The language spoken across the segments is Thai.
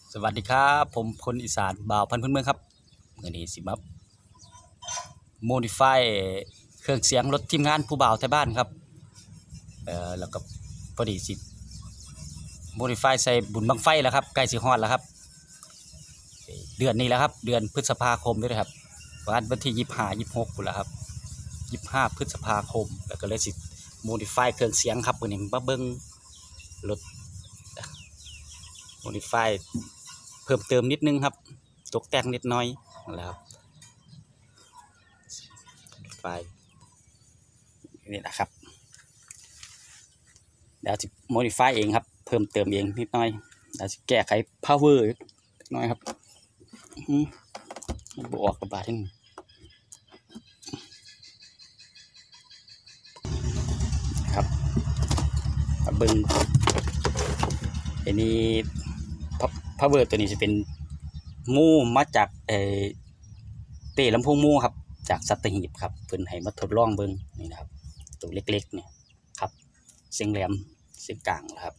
สวัสดีครับผมพลอีสานบ่าวพันธุ์พื้นเมืองครับเมื่อนี้สิมาโมดิฟายเครื่องเสียงรถทีมงานผู้บ่าวไทยบ้านครับแล้วก็พอดีสิโมดิฟายใส่บุญบังไฟแล้วครับใกล้สิฮอดแล้วครับเดือนนี้แล้วครับเดือนพฤษภาคมด้วยครับวันที่25-26พุ่นแล้วครับ25 พฤษภาคมแล้วก็เลยสิโมดิฟายเครื่องเสียงครับเมื่อนี้มาเบิ่งรถโมดิฟายเพิ่มเติมนิดนึงครับตกแต่งนิดหน่อยแล้วครับไฟนี่นะครับเดี๋ยวจะโมดิฟายเองครับเพิ่มเติมเองนิดหน่อยเดี๋ยวจะแก้ไข power นิดหน่อยครับบวกกับบาทนึงครับเบิ้งอันนี้ power ตัวนี้จะเป็นมูมาจากเต้ลำโพงมูครับจากสัตหีบครับเพิ่นให้มาทดลองเบิ่งนี่นะครับตัวเล็กๆเนี่ยครับเสียงแหลมเสียงกลางนะครับ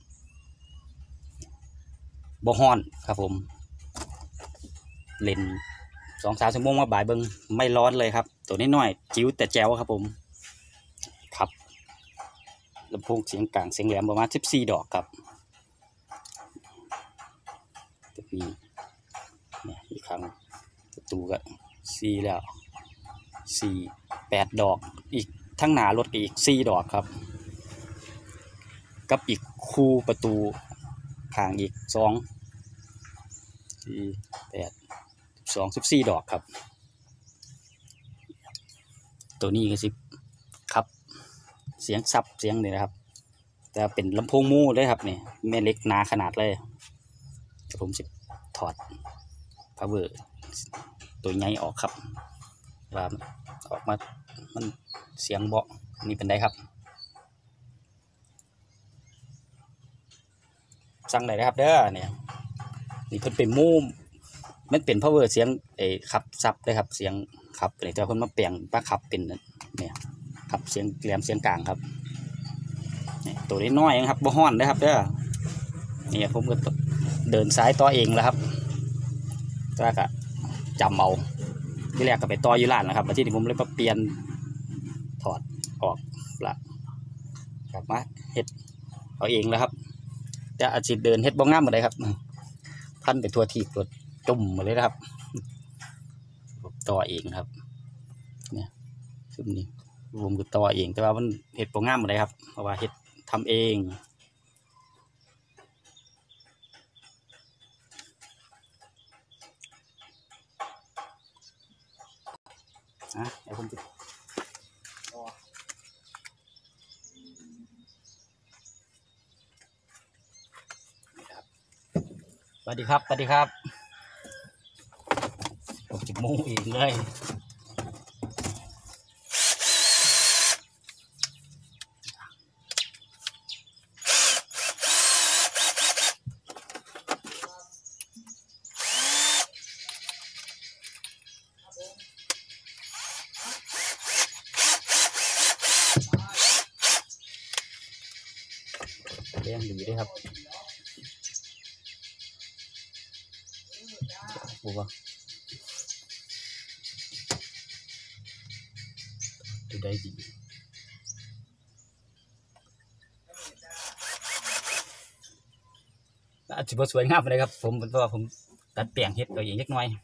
บ่ฮ้อนครับผมเล่น2-3 ชั่วโมงมาบ่ายเบิ่งไม่ร้อนเลยครับตัวน้อยๆจิ๋วแต่แจ๋วครับผมครับลำโพงเสียงกลางเสียงแหลมประมาณ14 ดอกครับตัวนี้เนี่ยอีกครั้งประตูก็4แล้ว8 ดอกอีกทั้งหน้ารถอีก4 ดอกครับกับอีกคู่ประตูข้างอีก14 ดอกครับตัวนี้ก็สิครับเสียงซับเสียงนี่นะครับแต่เป็นลำโพงมูเลยครับนี่แม่เล็กหนาขนาดเลยผมจะถอด power ตัวใหญ่ออกครับว่าออกมามันเสียงเบานี่เป็นไงครับสั่งได้นะครับเด้อเนี่ยนี่เพิ่นเป็นมูมันเป็น power เสียงขับซับเลยครับเสียงขับเลยแต่เพิ่นมาเปลี่ยนมาขับเป็นเนี่ยขับเสียงแหลมเสียงกลางครับตัวน้อยๆครับบ่ฮ้อนนะครับเด้อนี่ผมก็เดินสายต่อเองแล้วครับแล้วก็จำเอาที่แรกก็ไปต่ออยู่ร้านนะครับมาที่นี่ผมเลยมาเปลี่ยนถอดออกละกลับมาเฮ็ดเอาเองแล้วครับแต่อาชีพเดินเฮ็ดบ่งามมาเลยครับพันไปทั่วที่ตัวจุ่มมาเลยนะครับต่อเองครับเนี่ยซึ่งนี่ผมก็ต่อเองแต่ว่ามันเฮ็ดบ่งามมาเลยครับเพราะว่าเฮ็ดทำเองเดี๋ยวผมจะสวัสดีครับสวัสดีครับผมจะมุ่งเองเลยเลี้ยงดีด้วยครับบัวดูได้ดีอาจจะสวยงามเลยครับผมเพราะว่าผมตัดแต่งเห็ดตัวเองเล็กน้อย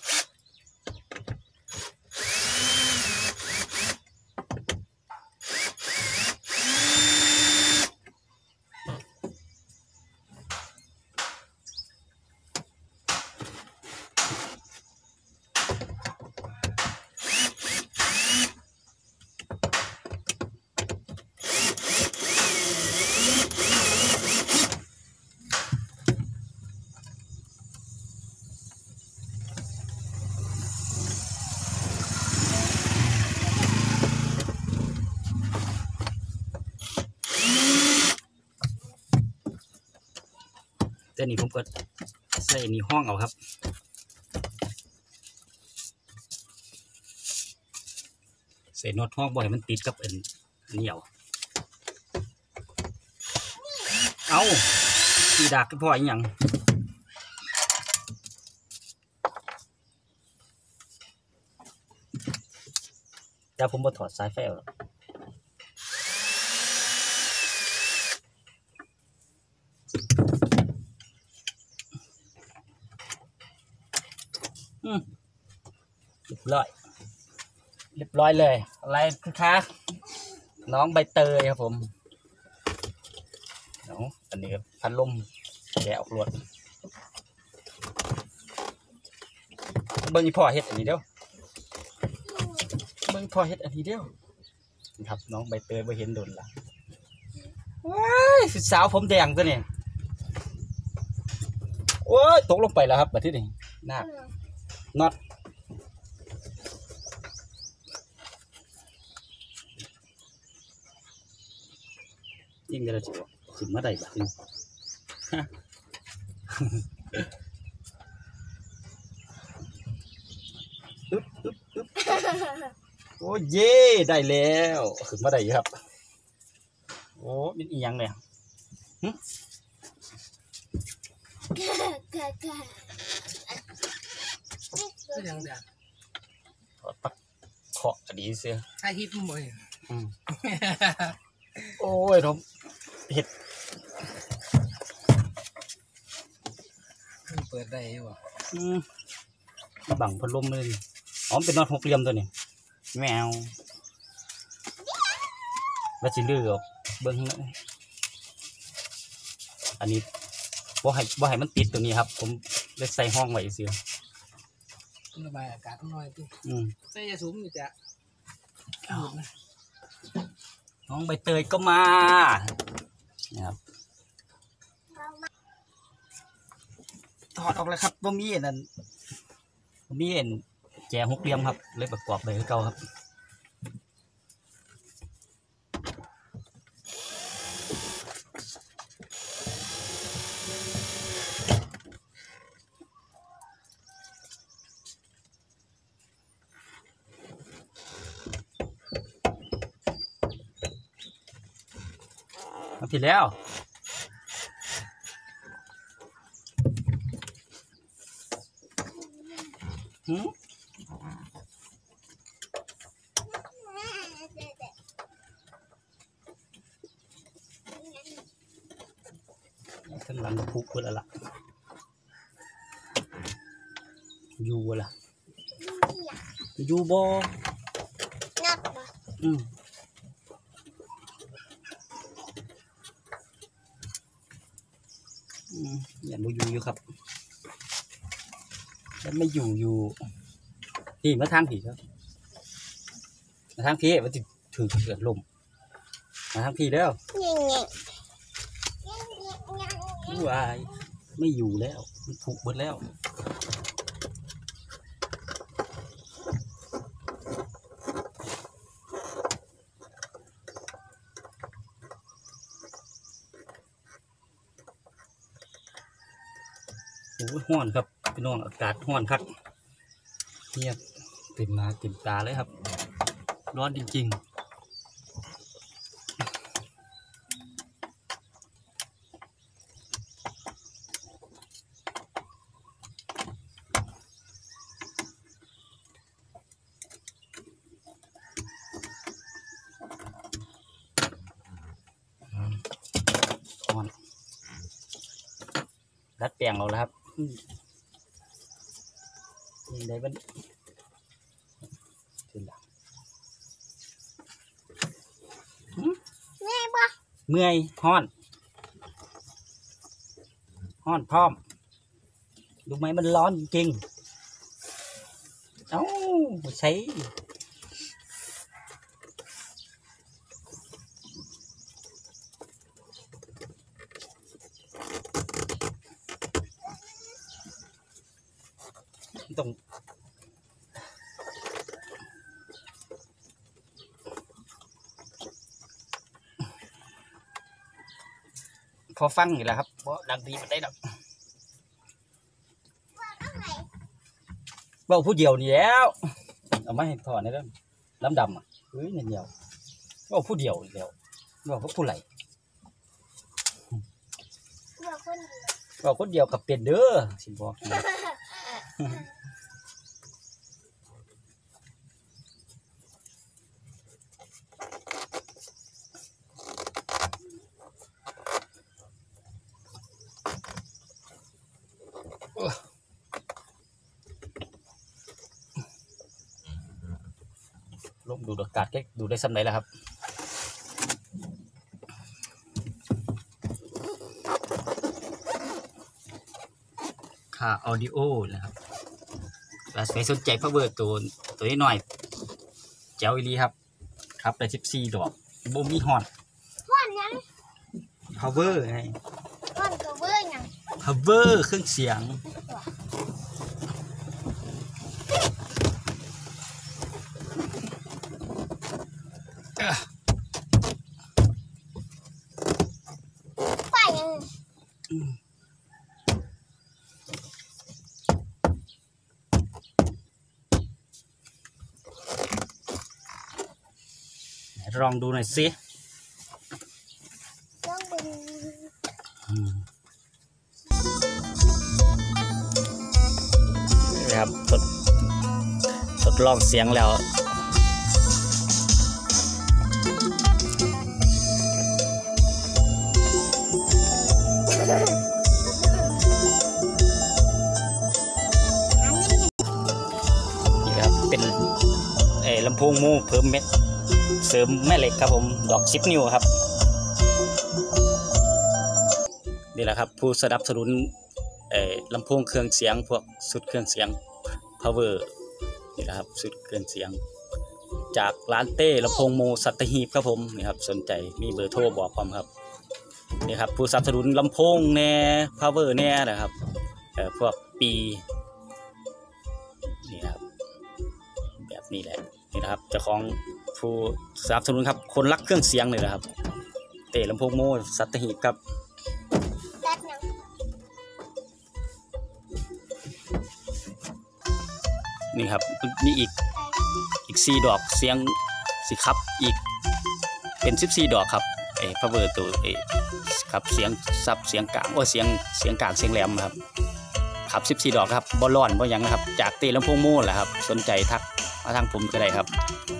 แต่นี่ผมก็ใส่นี่ห้องเอาครับใส่น็อตห้องบ่ให้มันติดกับเหนียวเอาตีดากพ่ออีกอย่างแต่ผมบ่ถอดสายไฟออกเรียบร้อยเลยอะไรคะน้องใบเตยครับผมอันนี้พัดลมแกะออกรวดเบิ้งพ่อเฮ็ดอันนี้เดียวครับน้องใบเตยบ่เห็นโดนละว้ายสาวผมแดงตัวนี้โอ้ยตกลงไปแล้วครับแบบที่นี่หน้าน็อตยิ่งจะจิ๋วขึ้นมาได้แบบนี้โอ้เย่ได้แล้วขึ้นมาได้ครับโอ้เป็นอีหยังเนี่ยปักเคาะดีเสียไอฮิปมวยโอ้ยผมเห็ดเปิดได้อยู่บังพัดลมเลยอ๋อเป็นน็อตหกเหลี่ยมตัวนี้แมวแล้วสิลือเบิ้งอันนี้บ่ให้มันติดตัวนี้ครับผมเลยใส่ห้องไว้เสียระบายอากาศน้อยพี่ใส่ยาสูบอยู่จ้ะน้องใบเตยก็มานะครับถอดออกเลยครับบ่มีนั่นมีเอ็นแจหกเหลี่ยมครับเลยประกอบเลยเก่าครับผิดแล้วข้างหลังก็พุกแล้วล่ะอยู่ล่ะอยู่บ่อย่ามาอยู่ครับแล้วไม่อยู่พี่มาทางผีครับมาทางพี่มันจะถือเกิดลมมาทางพี่แล้ววายไม่อยู่แล้วมันถูกหมดแล้วโอ้ยห้อนครับพี่น้องอากาศห้อนครับเงียบตื่นมาตื่นตาเลยครับร้อนจริงๆห้อนรัดแปลงเราแล้วครับยังไงบ้างเมื่อยห้อนพร้อมดูไหมมันร้อนจริงเอ้าใช้ต้องพอฟังอยู่แล้วครับเพราะดังดีมันได้ดอกเบาผู้เดียวนี่แล้วเอาไม่ให้ถอดนี่แล้วดำอ่ะเฮ้ยเนี่ยเดียวเบาผู้เดียวอีกแล้วเบาผู้ไหลเบาคนเดียวกับเป็นเด้อสิบอกลมดูดอากาศแค่ดูได้ซ้ำไหนแล้วครับค่าออดิโอนะครับใครสนใจพาวเวอร์ตัวนี้หน่อยแจ๋วอีลีครับได้14 ดอกบ่มีฮอนฮ้อนยังพาวเวอร์ไงฮ้อนก็เบื่อยังพาวเวอร์เครื่องเสียงไปยังลองดูหน่อยสิต้องเป็นนะครับทดลองเสียงแล้วนี่ครับเป็นลำโพงมูเพิ่มเม็ดเสริมแม่เหล็กครับผมดอก10 นิ้วครับนี่แหละครับผู้สนับสนุนลำโพงเครื่องเสียงพวกสุดเครื่องเสียง power นี่แหละครับสุดเครื่องเสียงจากร้านเต้ลำโพงโมสัตหีบครับผมนี่ครับสนใจมีเบอร์โทรบอกผมครับนี่ครับผู้สนับสนุนลำโพงแน่ power แน่นะครับพวกปีนี่ครับแบบนี้แหละนี่นะครับเจ้าของผู้สนับสนุนครับคนรักเครื่องเสียงเลยนะครับเต้ลำโพงโมสัตหีบครับดัดยังนี่ครับมีอีก4 ดอกเสียงสิครับอีกเป็น14 ดอกครับพาวเวอร์ตัวครับเสียงซับเสียงกลางเสียงกลางเสียงแหลมครับ14 ดอกครับบอลล่อนบอลยังนะครับจากเตลำโพงโม่แหละครับสนใจทักมาทางผมก็ได้ครับ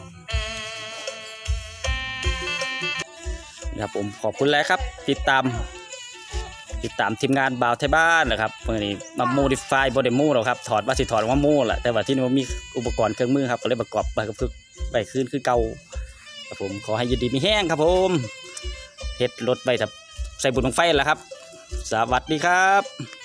นะครับผมขอบคุณแล้วครับติดตามทีมงานบ่าวไทยบ้านนะครับเมื่อนี้มาโมดิฟายบอดี้โม่เราครับถอดว่าสิถอดว่าโม่แหละแต่ว่าที่นี่มันมีอุปกรณ์เครื่องมือครับก็เลยประกอบไปกับไปคืนคือเก่าครับผมขอให้ยืนดีมีแห้งครับผมเฮ็ดรถไปใส่บุญบั้งไฟแล้วครับสวัสดีครับ